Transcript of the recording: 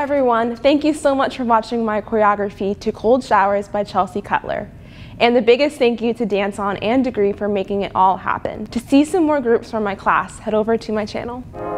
everyone, thank you so much for watching my choreography to Cold Showers by Chelsea Cutler. And the biggest thank you to Dance On and Degree for making it all happen. To see some more groups from my class, head over to my channel.